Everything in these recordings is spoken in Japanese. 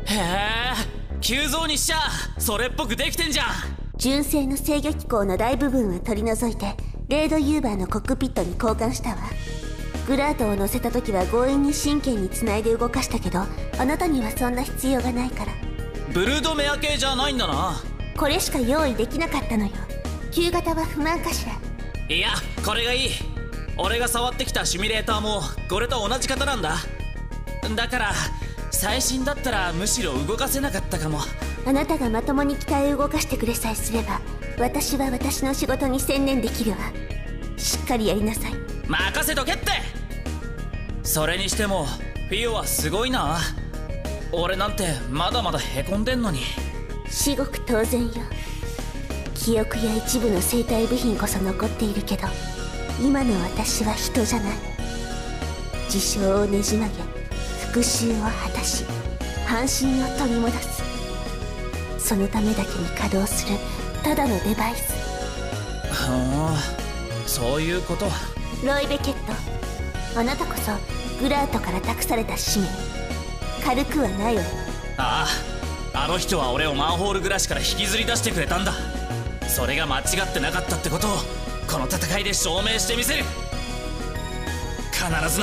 へえ、急増にしちゃそれっぽくできてんじゃん。 純正の制御機構の大部分は取り除いてレードユーバーのコックピットに交換したわ。グラートを乗せた時は強引に神経につないで動かしたけど、あなたにはそんな必要がないから。 ブルードメア系じゃないんだな。 これしか用意できなかったのよ。旧型は不満かしら。 いや、これがいい。俺が触ってきたシミュレーターもこれと同じ型なんだ。だから最新だったらむしろ動かせなかったかも。 あなたがまともに機体を動かしてくれさえすれば、私は私の仕事に専念できるわ。しっかりやりなさい。 任せとけって。それにしてもフィオはすごいな。俺なんてまだまだへこんでんのに。 至極当然よ。記憶や一部の生体部品こそ残っているけど、今の私は人じゃない。事象をねじ曲げ復讐を果たし半身を取り戻す、そのためだけに稼働するただのデバイス。 はあ、そういうこと。 ロイ・ベケット、あなたこそグラートから託された使命、軽くはないわ。 ああ、あの人は俺をマンホール暮らしから引きずり出してくれたんだ。それが間違ってなかったってことをこの戦いで証明してみせる。必ずな。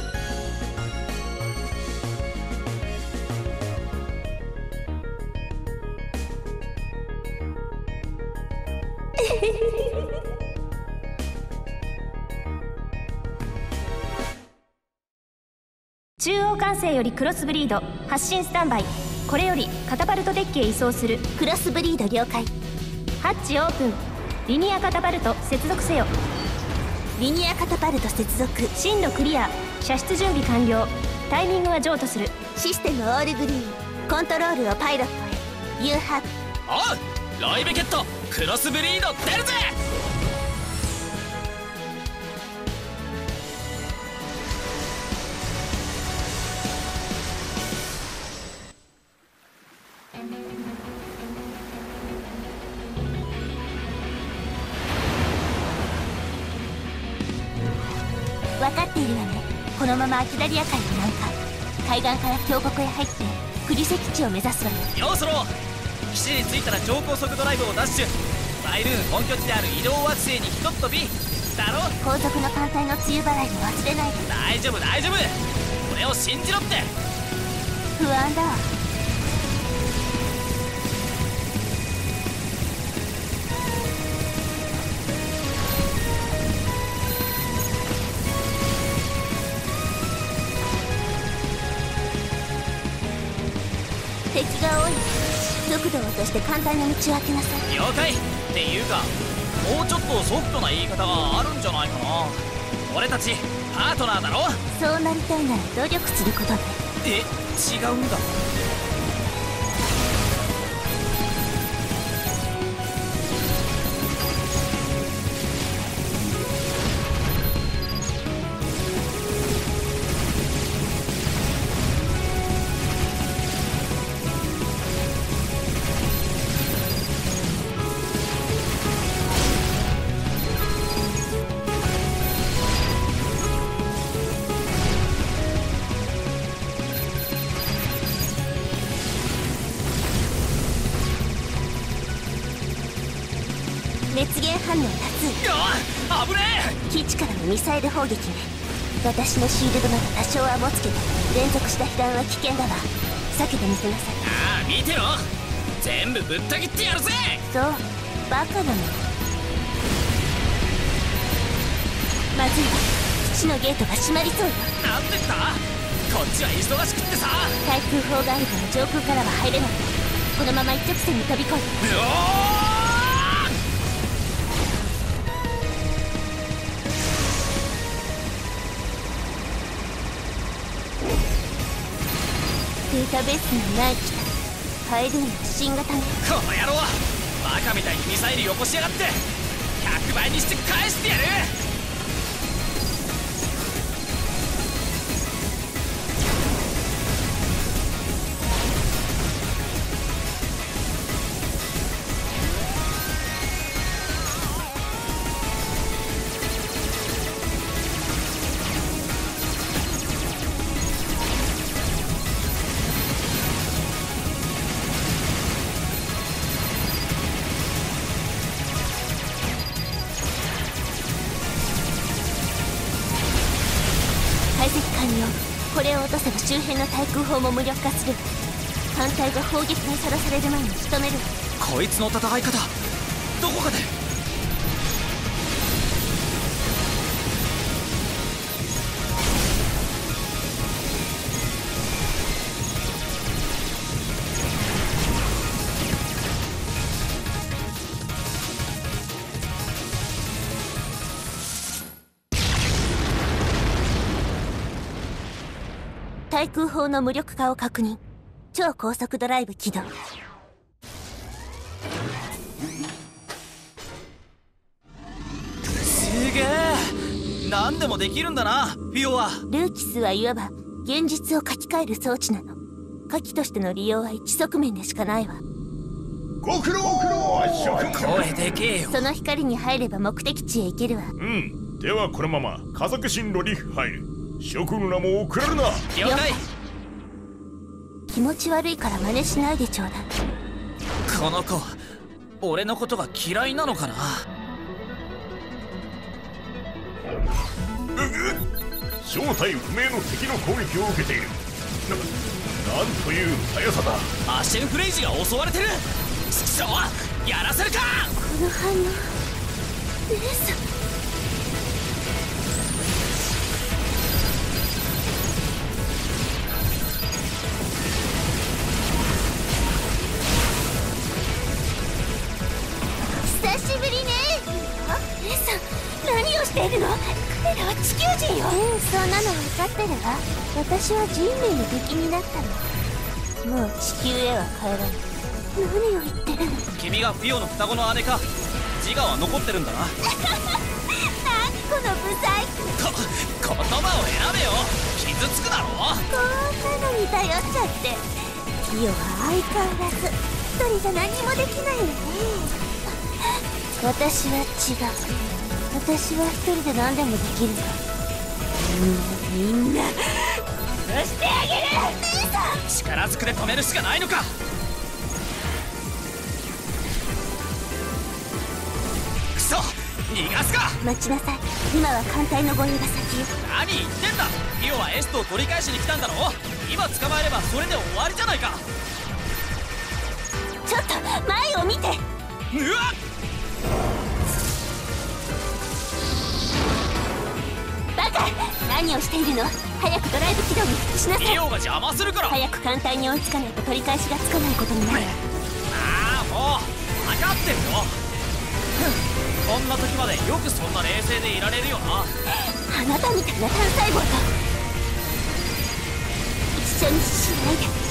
中央管制よりクロスブリード発進スタンバイ。これよりカタパルトデッキへ移送する。 クロスブリード了解。 ハッチオープン。リニアカタパルト接続せよ。 リニアカタパルト接続。 進路クリア。射出準備完了。タイミングは譲渡する。 システムオールグリーン。コントロールをパイロットへ。ユーハブ。 おう、ロイ・ベケットクロスブリード出るぜ。 分かっているわね。このままアキラリア海に南下、海岸から峡谷へ入ってクリセ基地を目指すわよ。 ようソロ、基地に着いたら超高速ドライブをダッシュ。バイルーン本拠地である移動惑星にひとっ飛びだろ。 後続の艦隊の梅雨払いを忘れないで。 大丈夫大丈夫、俺を信じろって。 不安だわ。敵が多い。速度を落として艦隊の道を開けなさい。 了解。っていうかもうちょっとソフトな言い方があるんじゃないかな。俺たちパートナーだろ。 そうなりたいなら努力することね。 違うんだ。 熱源反応多数。 あ、危ね基地からのミサイル砲撃ね。私のシールドなら多少は持つけど、連続した被弾は危険だわ。避けてみせなさい。 ああ、見てろ、全部ぶった切ってやるぜ。 そう、バカなの。まずいわ、基地のゲートが閉まりそうよ。 なんでだ、こっちは忙しくってさ。 対空砲があるから上空からは入れない。このまま一直線に飛び越えて。データベースにない機体、ハイルーンの新型ね。 この野郎、バカみたいにミサイルよこしやがって。100倍にして返してやる。 解析完了。これを落とせば周辺の対空砲も無力化する。艦隊が砲撃にさらされる前に仕留める。 こいつの戦い方どこかで。 対空砲の無力化を確認。超高速ドライブ起動。 すげえ、何でもできるんだなフィオは。 ルーキスはいわば現実を書き換える装置なの。火器としての利用は一側面でしかないわ。 ご苦労諸君。 声でけえよ。 その光に入れば目的地へ行けるわ。 ではこのまま家族進路に入る。諸君らも遅れるな。 了解。 気持ち悪いから真似しないでちょうだい。 この子俺のことが嫌いなのかな。 正体不明の敵の攻撃を受けている。なんという速さだ。 アシェンフレイジが襲われてる。ちくしょう、やらせるか。 この反応、姉さん。久しぶりね。あ、姉さん、何をしているの。彼らは地球人よ。そんなの分かってるわ。私は人類の敵になったの。もう地球へは帰らない。何を言ってるの。 君がフィオの双子の姉か。自我は残ってるんだな。 何このブサイク。 言葉を選べよ。傷つくだろ。 こんなのに頼っちゃって。フィオは相変わらず一人じゃ何もできないわね。私は違う。私は一人で何でもできるわ。みんな出してあげる。姉さん、 力ずくで止めるしかないのか。クソ、逃がすか。 待ちなさい。今は艦隊の護衛が先よ。 何言ってんだ。フィオはエストを取り返しに来たんだろ。今捕まえればそれで終わりじゃないか。 ちょっと前を見て。 うわっ。 バカ、何をしているの。早くドライブ起動に復帰しなさい。 フィオが邪魔するから。 早く艦隊に追いつかないと取り返しがつかないことになる。 ああ、もう分かってるよ。こんな時までよくそんな冷静でいられるよな。 あなたみたいな単細胞と一緒にしないで。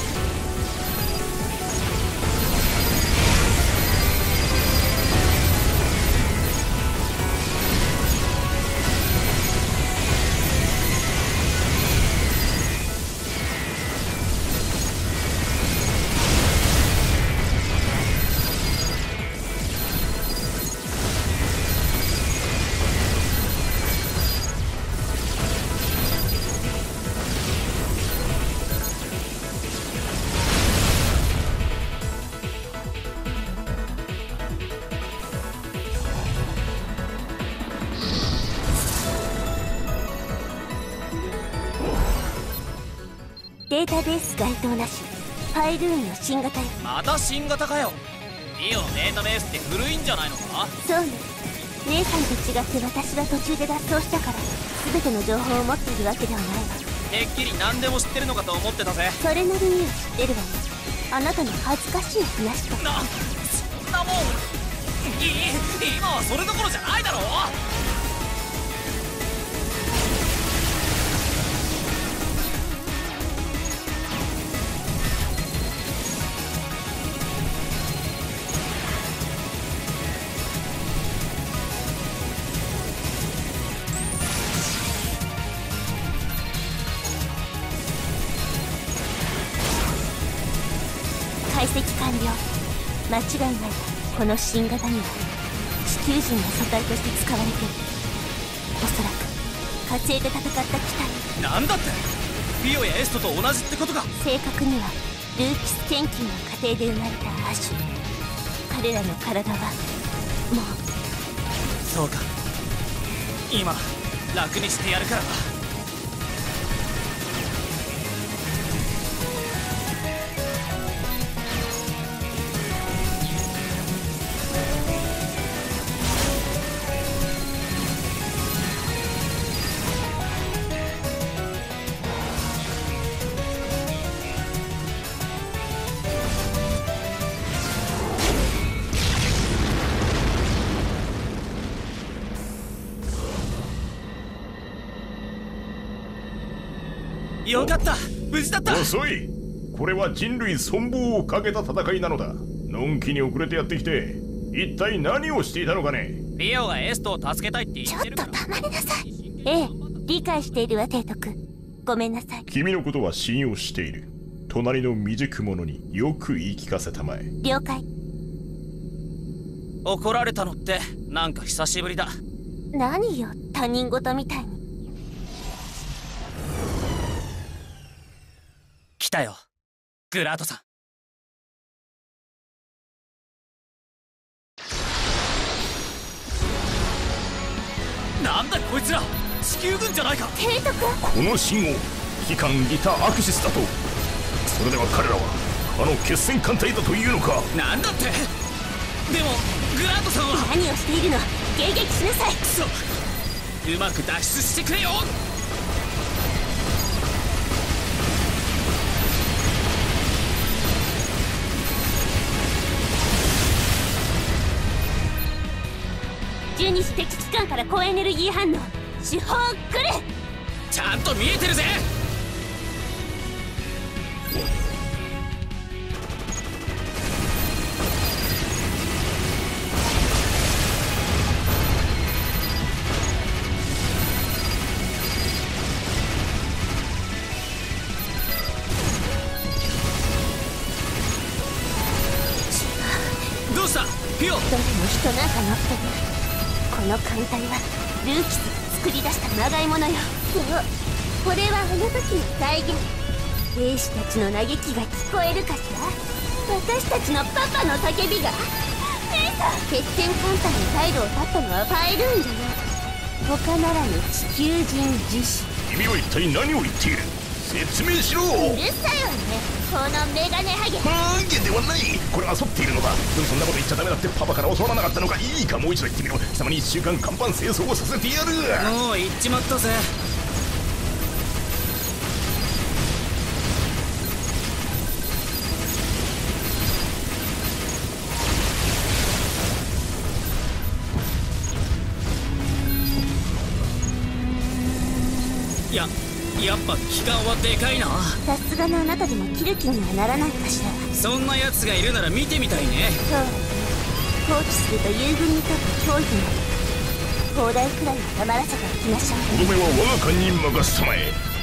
データベース該当なし。ファイルーンの新型よ。 また新型かよ。フィオのデータベースって古いんじゃないのか。 そうね。姉さんと違って私は途中で脱走したから全ての情報を持っているわけではないわ。 てっきり何でも知ってるのかと思ってたぜ。 それなりには知ってるわね。あなたの恥ずかしい話と。 そんなもん。今はそれどころじゃないだろう。 解析完了。間違いない。この新型には地球人の素体として使われている。おそらく火星で戦った機体。 なんだって。フィオやエストと同じってことか。 正確にはルーキス研究の過程で生まれた亜種。彼らの体はもう。 そうか。今楽にしてやるからだ。 よかった、無事だった。 遅い。これは人類存亡をかけた戦いなのだ。のんきに遅れてやってきて一体何をしていたのかね。 リオがエストを助けたいって言ってるから。 ちょっと黙りなさい。ええ、理解しているわ提督。ごめんなさい。 君のことは信用している。隣の未熟者によく言い聞かせたまえ。 了解。 怒られたのってなんか久しぶりだ。 何よ、他人事みたいに。 来たよ、グラートさん。なんだこいつら、地球軍じゃないか。 提督、 この信号、機関リタ・アクシスだと。それでは彼らはあの決戦艦隊だというのか。 なんだって。でもグラートさんは。 何をしているの。迎撃しなさい。 くそ、うまく脱出してくれよ。 12時敵機関から高エネルギー反応。手法くれ。 ちゃんと見えてるぜ。どうしたピオ。 どれも人なんか乗ってる。この艦隊はルーキスが作り出したまがいものよ。そう、これはあの時の再現。兵士たちの嘆きが聞こえるかしら。私たちのパパの叫びが。姉さん、決戦艦隊の態度を立ったのはファイルーンじゃない。他ならぬ地球人自身。 君は一体何を言っている。説明しろ。 うるさいわね、このメガネハゲ。 ハゲではない。これは遊っているのだ。でもそんなこと言っちゃダメだってパパから教わらなかったのか。いいか、もう一度言ってみろ。貴様に1週間看板清掃をさせてやる。 もう行っちまったぜ。やっぱ機関はでかいな。 さすがのあなたでも切る気にはならないかしら。 そんな奴がいるなら見てみたいね。 そう、放棄すると友軍にとって脅威になる。砲台くらいは黙らせておきましょう。 とどめは我が艦に任せたまえ。